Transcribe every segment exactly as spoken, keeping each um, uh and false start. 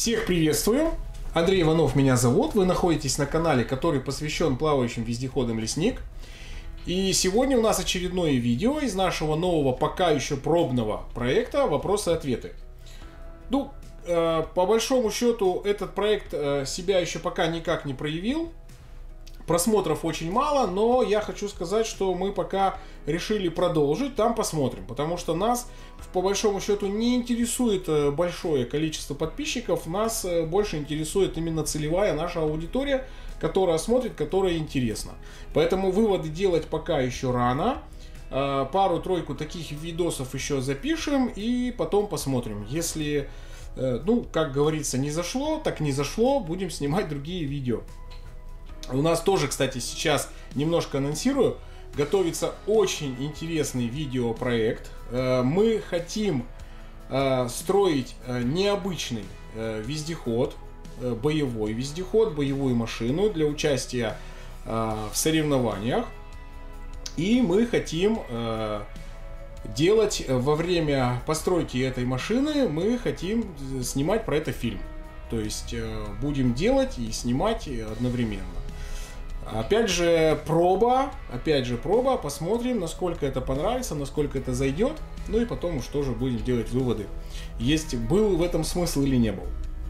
Всех приветствую! Андрей Иванов меня зовут. Вы находитесь на канале, который посвящен плавающим вездеходам «Лесник». И сегодня у нас очередное видео из нашего нового, пока еще пробного проекта «Вопросы и ответы». Ну, э, по большому счету, этот проект э, себя еще пока никак не проявил. Просмотров очень мало, но я хочу сказать, что мы пока решили продолжить, там посмотрим. Потому что нас, по большому счету, не интересует большое количество подписчиков, нас больше интересует именно целевая наша аудитория, которая смотрит, которая интересна. Поэтому выводы делать пока еще рано. Пару-тройку таких видосов еще запишем и потом посмотрим. Если, ну, как говорится, не зашло, так не зашло, будем снимать другие видео. У нас тоже, кстати, сейчас немножко анонсирую, готовится очень интересный видеопроект. Мы хотим строить необычный вездеход, боевой вездеход, боевую машину для участия в соревнованиях. И мы хотим делать во время постройки этой машины, мы хотим снимать про это фильм. То есть будем делать и снимать одновременно. Опять же проба, опять же проба, посмотрим, насколько это понравится, насколько это зайдет, ну и потом уж тоже будем делать выводы, есть был в этом смысл или не был.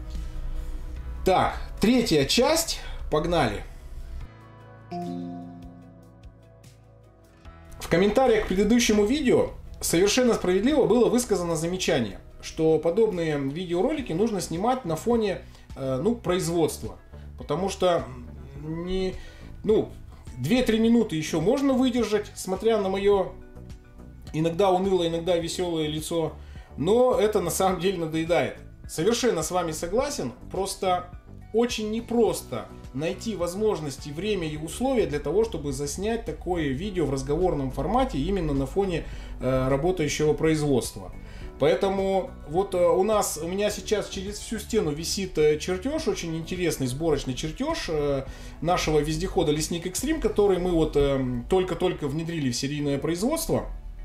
Так, третья часть, погнали. В комментариях к предыдущему видео совершенно справедливо было высказано замечание, что подобные видеоролики нужно снимать на фоне ну, производства, потому что не... Ну, две-три минуты еще можно выдержать, смотря на мое иногда унылое, иногда веселое лицо, но это на самом деле надоедает. Совершенно с вами согласен, просто очень непросто найти возможности, время и условия для того, чтобы заснять такое видео в разговорном формате именно на фоне э, работающего производства. Поэтому вот у нас, у меня сейчас через всю стену висит чертеж, очень интересный сборочный чертеж нашего вездехода Лесник Экстрим, который мы вот только-только внедрили в серийное производство.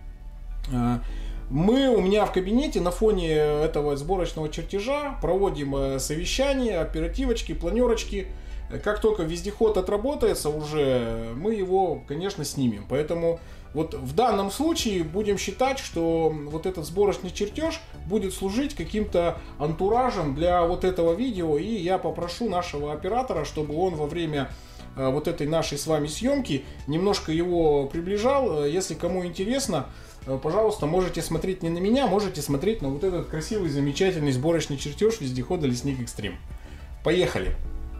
Мы у меня в кабинете на фоне этого сборочного чертежа проводим совещания, оперативочки, планерочки. Как только вездеход отработается уже, мы его, конечно, снимем. Поэтому вот в данном случае будем считать, что вот этот сборочный чертеж будет служить каким-то антуражем для вот этого видео. И я попрошу нашего оператора, чтобы он во время вот этой нашей с вами съемки немножко его приближал. Если кому интересно, пожалуйста, можете смотреть не на меня, можете смотреть на вот этот красивый, замечательный сборочный чертеж вездехода Лесник Экстрим. Поехали!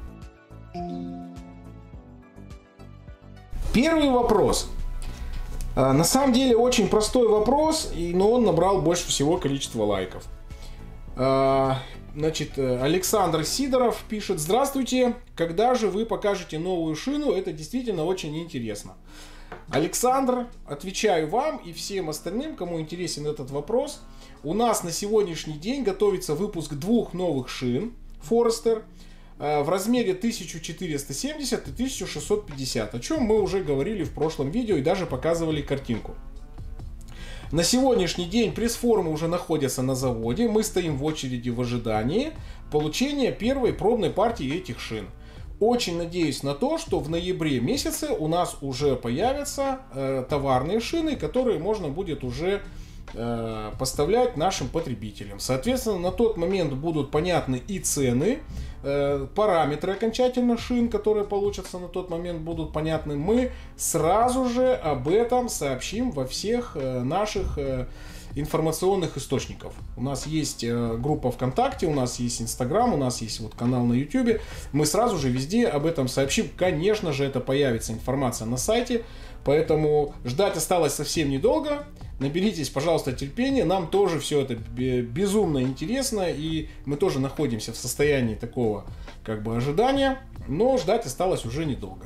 Первый вопрос. На самом деле очень простой вопрос, но он набрал больше всего количество лайков. Значит, Александр Сидоров пишет: здравствуйте, когда же вы покажете новую шину? Это действительно очень интересно. Александр, отвечаю вам и всем остальным, кому интересен этот вопрос. У нас на сегодняшний день готовится выпуск двух новых шин Forester в размере тысяча четыреста семьдесят и тысяча шестьсот пятьдесят, о чем мы уже говорили в прошлом видео и даже показывали картинку. На сегодняшний день пресс-формы уже находятся на заводе, мы стоим в очереди в ожидании получения первой пробной партии этих шин. Очень надеюсь на то, что в ноябре месяце у нас уже появятся э, товарные шины, которые можно будет уже э, поставлять нашим потребителям. Соответственно, на тот момент будут понятны и цены, э, параметры окончательно шин, которые получатся на тот момент, будут понятны. Мы сразу же об этом сообщим во всех э, наших э, информационных источников. У нас есть э, группа ВКонтакте, у нас есть Инстаграм, у нас есть вот канал на Ютубе. Мы сразу же везде об этом сообщим. Конечно же, это появится информация на сайте, поэтому ждать осталось совсем недолго. Наберитесь, пожалуйста, терпения. Нам тоже все это безумно интересно, и мы тоже находимся в состоянии такого как бы ожидания, но ждать осталось уже недолго.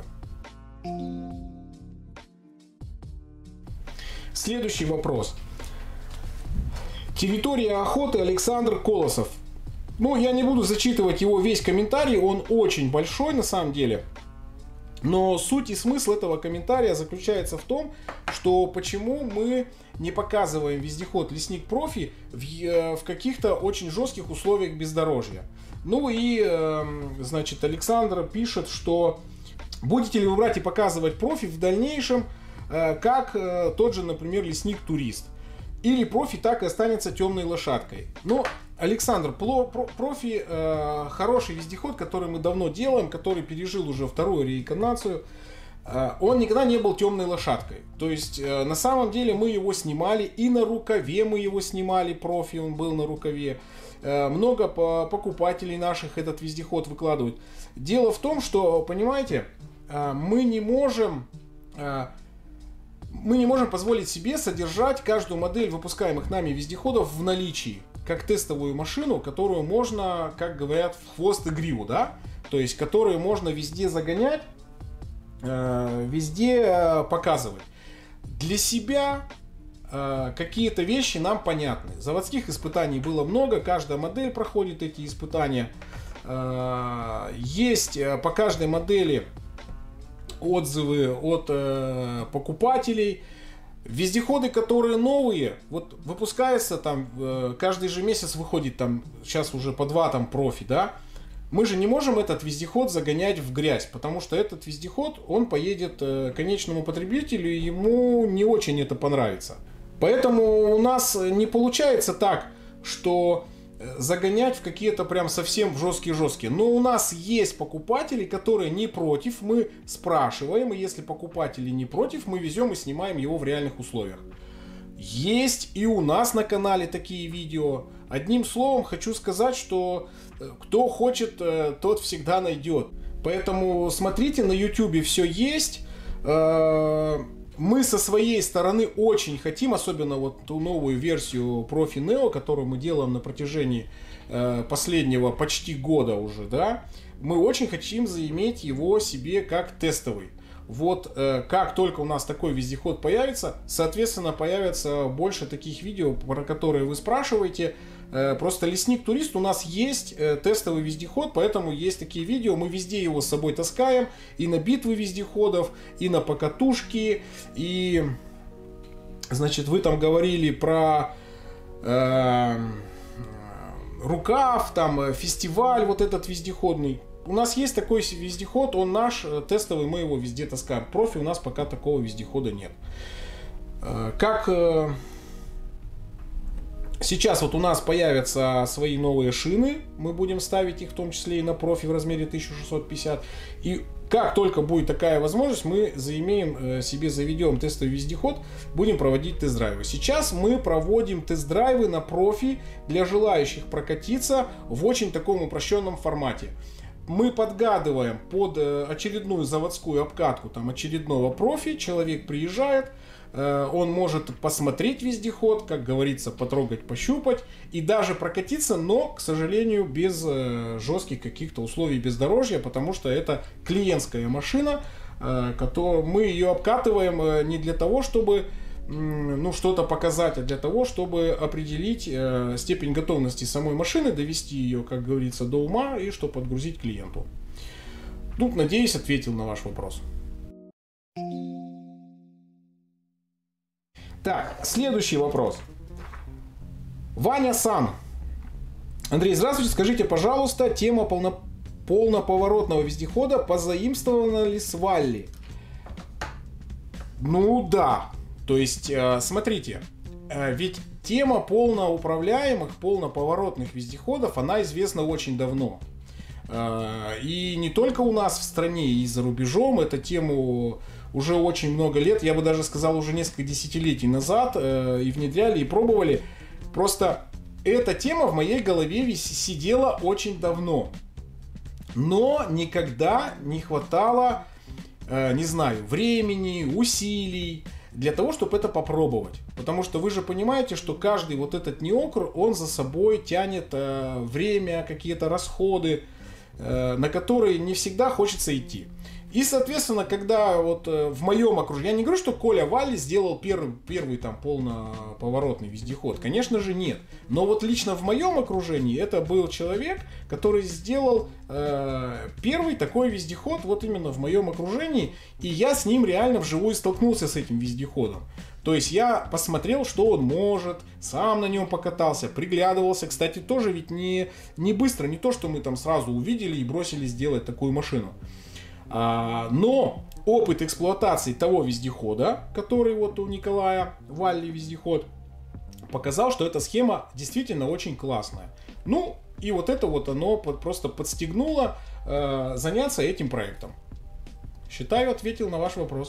Следующий вопрос. Территория охоты, Александр Колосов. Ну, я не буду зачитывать его весь комментарий, он очень большой на самом деле. Но суть и смысл этого комментария заключается в том, что почему мы не показываем вездеход Лесник Профи в, в каких-то очень жестких условиях бездорожья. Ну и, значит, Александр пишет, что будете ли вы брать и показывать профи в дальнейшем, как тот же, например, лесник-турист? Или профи так и останется темной лошадкой? Но, Александр, профи хороший вездеход, который мы давно делаем, который пережил уже вторую реинкарнацию. Он никогда не был темной лошадкой. То есть, на самом деле, мы его снимали, и на рукаве мы его снимали, профи, он был на рукаве. Много покупателей наших этот вездеход выкладывают. Дело в том, что, понимаете, мы не можем... Мы не можем позволить себе содержать каждую модель выпускаемых нами вездеходов в наличии, как тестовую машину, которую можно, как говорят, в хвост и гриву, да? То есть, которую можно везде загонять, везде показывать. Для себя какие-то вещи нам понятны. Заводских испытаний было много, каждая модель проходит эти испытания. Есть по каждой модели отзывы от э, покупателей. Вездеходы, которые новые, вот выпускается там, э, каждый же месяц выходит там, сейчас уже по два там профи, да, мы же не можем этот вездеход загонять в грязь, потому что этот вездеход, он поедет э, конечному потребителю, и ему не очень это понравится. Поэтому у нас не получается так, что загонять в какие-то прям совсем в жесткие-жесткие. Но у нас есть покупатели, которые не против, мы спрашиваем, и если покупатели не против, мы везем и снимаем его в реальных условиях. Есть и у нас на канале такие видео. Одним словом, хочу сказать, что кто хочет, тот всегда найдет. Поэтому смотрите, на ютубе все есть. Мы со своей стороны очень хотим, особенно вот ту новую версию Profi Neo, которую мы делаем на протяжении э, последнего почти года уже, да, мы очень хотим заиметь его себе как тестовый. Вот э, как только у нас такой вездеход появится, соответственно, появится больше таких видео, про которые вы спрашиваете. Э, просто лесник-турист у нас есть э, тестовый вездеход, поэтому есть такие видео. Мы везде его с собой таскаем. И на битвы вездеходов, и на покатушки. И, значит, вы там говорили про э, рукав, там, фестиваль вот этот вездеходный. У нас есть такой вездеход, он наш, тестовый, мы его везде таскаем. Профи у нас пока такого вездехода нет. Как сейчас вот у нас появятся свои новые шины, мы будем ставить их в том числе и на профи в размере тысяча шестьсот пятьдесят. И как только будет такая возможность, мы заимеем себе, заведем тестовый вездеход, будем проводить тест-драйвы. Сейчас мы проводим тест-драйвы на профи для желающих прокатиться в очень таком упрощенном формате. Мы подгадываем под очередную заводскую обкатку там, очередного профи, человек приезжает, он может посмотреть вездеход, как говорится, потрогать, пощупать и даже прокатиться, но, к сожалению, без жестких каких-то условий бездорожья, потому что это клиентская машина, которую мы ее обкатываем не для того, чтобы ну, что-то показать, а для того, чтобы определить э, степень готовности самой машины, довести ее, как говорится, до ума и что подгрузить клиенту. Тут, надеюсь, ответил на ваш вопрос. Так, следующий вопрос. Ваня Сан. Андрей, здравствуйте. Скажите, пожалуйста, тема полно... полноповоротного вездехода позаимствована ли с Валли? Ну да. То есть, смотрите, ведь тема полноуправляемых, полноповоротных вездеходов, она известна очень давно. И не только у нас в стране, и за рубежом. Эту тему уже очень много лет, я бы даже сказал, уже несколько десятилетий назад и внедряли, и пробовали. Просто эта тема в моей голове сидела очень давно. Но никогда не хватало, не знаю, времени, усилий для того, чтобы это попробовать. Потому что вы же понимаете, что каждый вот этот неокр, он за собой тянет э, время, какие-то расходы, э, на которые не всегда хочется идти. И, соответственно, когда вот э, в моем окружении, я не говорю, что Коля Валли сделал первый, первый там полноповоротный вездеход, конечно же нет. Но вот лично в моем окружении это был человек, который сделал э, первый такой вездеход вот именно в моем окружении, и я с ним реально вживую столкнулся с этим вездеходом. То есть я посмотрел, что он может, сам на нем покатался, приглядывался. Кстати, тоже ведь не, не быстро, не то, что мы там сразу увидели и бросились делать такую машину. А, но опыт эксплуатации того вездехода, который вот у Николая Валли вездеход, показал, что эта схема действительно очень классная. Ну, и вот это вот оно просто подстегнуло э, заняться этим проектом. Считаю, ответил на ваш вопрос.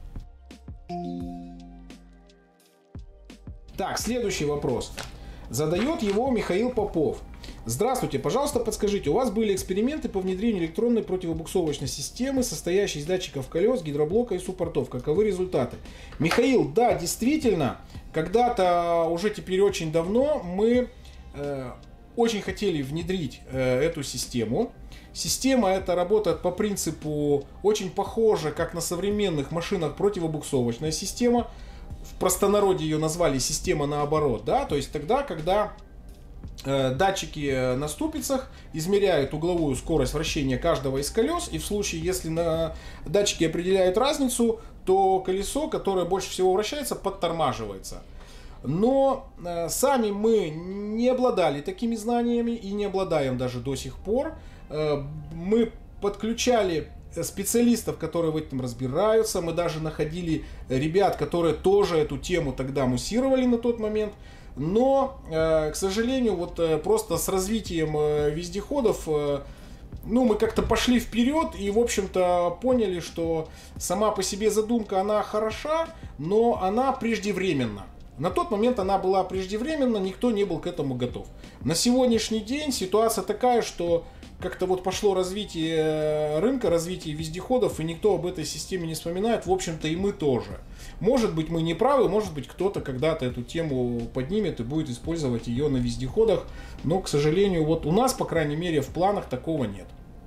Так, следующий вопрос. Задает его Михаил Попов. Здравствуйте, пожалуйста, подскажите, у вас были эксперименты по внедрению электронной противобуксовочной системы, состоящей из датчиков колес, гидроблока и суппортов. Каковы результаты? Михаил, да, действительно, когда-то, уже теперь очень давно, мы э, очень хотели внедрить э, эту систему. Система эта работает по принципу, очень похожа, как на современных машинах, противобуксовочная система. В простонародье ее назвали система наоборот, да, то есть тогда, когда датчики на ступицах измеряют угловую скорость вращения каждого из колес, и в случае, если на датчики определяют разницу, то колесо, которое больше всего вращается, подтормаживается. Но э, сами мы не обладали такими знаниями и не обладаем даже до сих пор. Э, мы подключали специалистов, которые в этом разбираются, мы даже находили ребят, которые тоже эту тему тогда муссировали на тот момент. Но, к сожалению, вот просто с развитием вездеходов, ну, мы как-то пошли вперед и, в общем-то, поняли, что сама по себе задумка, она хороша, но она преждевременна. На тот момент она была преждевременна, никто не был к этому готов. На сегодняшний день ситуация такая, что как-то вот пошло развитие рынка, развитие вездеходов, и никто об этой системе не вспоминает, в общем-то и мы тоже. Может быть, мы не правы, может быть, кто-то когда-то эту тему поднимет и будет использовать ее на вездеходах, но, к сожалению, вот у нас, по крайней мере, в планах такого нет.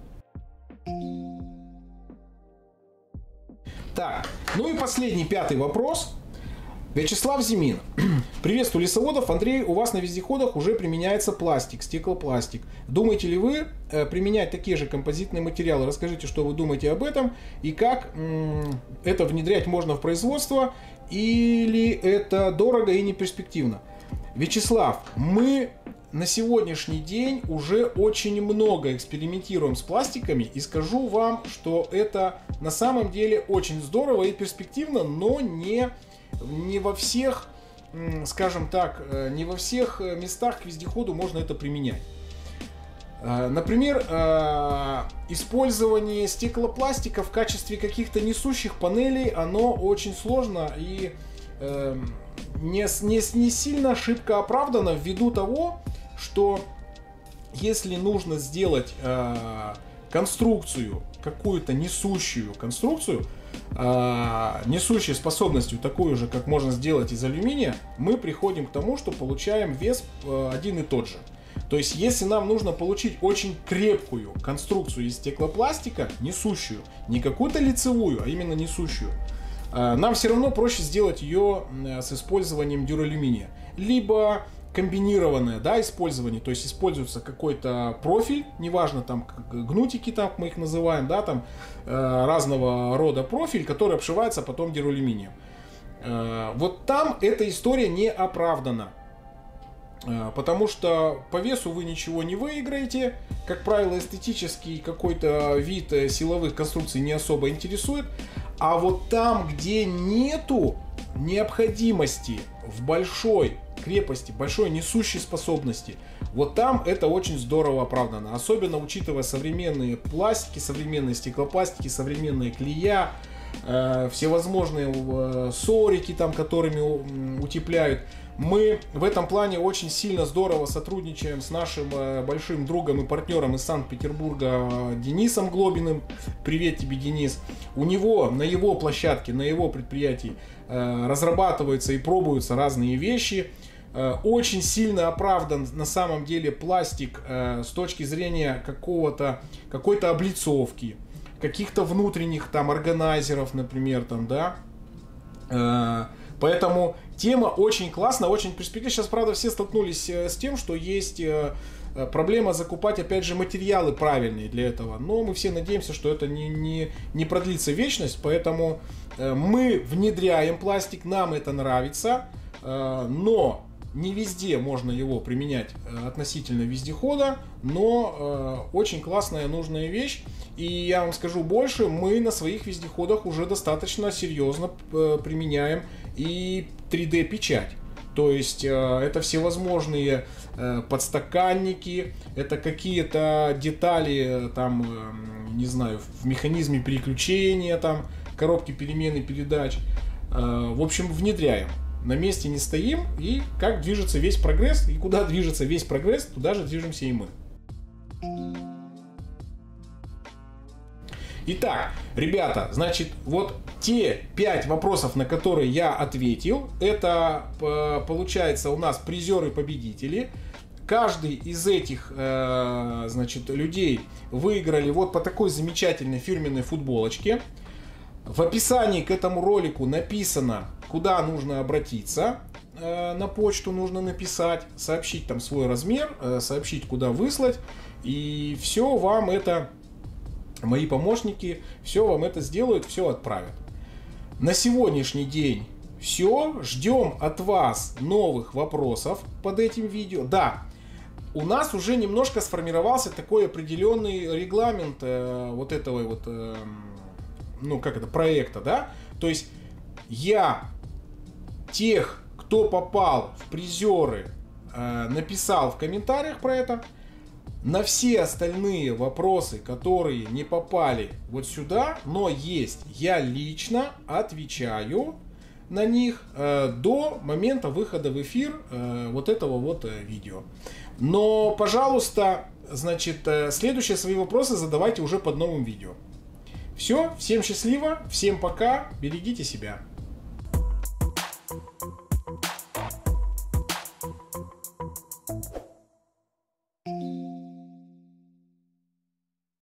Так, ну и последний, пятый вопрос. Вячеслав Зимин. Приветствую лесоводов. Андрей, у вас на вездеходах уже применяется пластик, стеклопластик. Думаете ли вы э, применять такие же композитные материалы? Расскажите, что вы думаете об этом и как м- это внедрять можно в производство, или это дорого и не перспективно? Вячеслав, мы на сегодняшний день уже очень много экспериментируем с пластиками, и скажу вам, что это на самом деле очень здорово и перспективно, но не... Не во всех, скажем так, не во всех местах к вездеходу можно это применять. Например, использование стеклопластика в качестве каких-то несущих панелей, оно очень сложно и не, не, не сильно шибко оправдано ввиду того, что если нужно сделать конструкцию, какую-то несущую конструкцию, э, несущей способностью такую же, как можно сделать из алюминия, мы приходим к тому, что получаем вес э, один и тот же. То есть, если нам нужно получить очень крепкую конструкцию из стеклопластика, несущую, не какую-то лицевую, а именно несущую, э, нам все равно проще сделать ее э, с использованием дюралюминия. Либо комбинированное, да, использование, то есть используется какой-то профиль, неважно, там гнутики, там мы их называем, да, там э, разного рода профиль, который обшивается потом дюралюминием. Э, вот там эта история не оправдана, э, потому что по весу вы ничего не выиграете, как правило, эстетический какой-то вид силовых конструкций не особо интересует, а вот там, где нету необходимости в большой крепости, большой несущей способности, вот там это очень здорово оправдано. Особенно учитывая современные пластики, современные стеклопластики, современные клея, э, всевозможные э, сорики, там, которыми э, утепляют. Мы в этом плане очень сильно здорово сотрудничаем с нашим э, большим другом и партнером из Санкт-Петербурга э, Денисом Глобиным. Привет тебе, Денис. У него, на его площадке, на его предприятии э, разрабатываются и пробуются разные вещи. Э, очень сильно оправдан на самом деле пластик э, с точки зрения какого-то, какой-то облицовки, каких-то внутренних там органайзеров, например, там, да. Э, Поэтому тема очень классная, очень перспективная. Сейчас, правда, все столкнулись с тем, что есть проблема закупать, опять же, материалы правильные для этого. Но мы все надеемся, что это не, не, не продлится вечность, поэтому мы внедряем пластик, нам это нравится, но не везде можно его применять относительно вездехода, но э, очень классная, нужная вещь. И я вам скажу больше, мы на своих вездеходах уже достаточно серьезно э, применяем и три дэ печать. То есть э, это всевозможные э, подстаканники, это какие-то детали, там, э, не знаю, в механизме переключения, там, коробки перемены передач. Э, в общем, внедряем. На месте не стоим, и как движется весь прогресс, и куда движется весь прогресс, туда же движемся и мы. Итак, ребята, значит, вот те пять вопросов, на которые я ответил, это получается у нас призеры-победители. Каждый из этих, значит, людей выиграли вот по такой замечательной фирменной футболочке. В описании к этому ролику написано, куда нужно обратиться, э, на почту нужно написать, сообщить там свой размер, э, сообщить, куда выслать, и все вам это, мои помощники, все вам это сделают, все отправят. На сегодняшний день все, ждем от вас новых вопросов под этим видео. Да, у нас уже немножко сформировался такой определенный регламент э, вот этого вот... Э, ну, как это, проекта, да, то есть я тех, кто попал в призеры, э, написал в комментариях про это, на все остальные вопросы, которые не попали вот сюда, но есть, я лично отвечаю на них э, до момента выхода в эфир э, вот этого вот э, видео. Но, пожалуйста, значит, э, следующие свои вопросы задавайте уже под новым видео. Все, всем счастливо, всем пока, берегите себя.